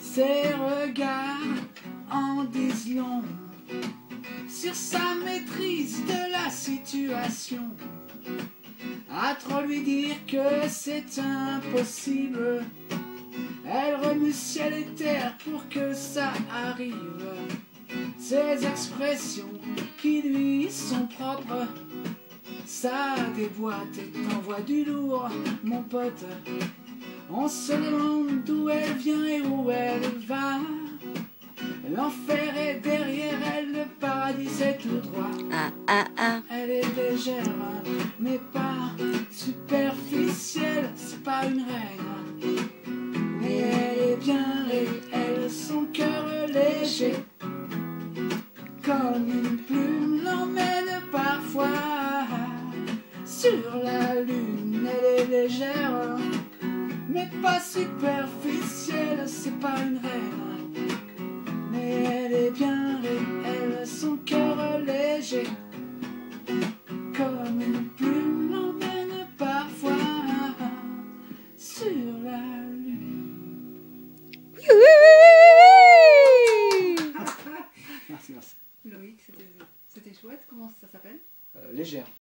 Ses regards en disent long sur sa maîtrise de la situation. À trop lui dire que c'est impossible, elle remue ciel et terre pour que ça arrive. Ces expressions qui lui sont propres, ça déboîte et t'envoie du lourd, mon pote. On se demande d'où elle vient et où elle va. L'enfer est derrière elle, le paradis c'est tout droit. Elle est légère, mais pas superficielle. C'est pas une reine, mais elle est bien réelle. Son cœur léger, comme une plume, l'emmène parfois sur la lune. Elle est légère, mais pas superficielle. C'est pas une reine, mais elle est bien réelle. Son cœur léger.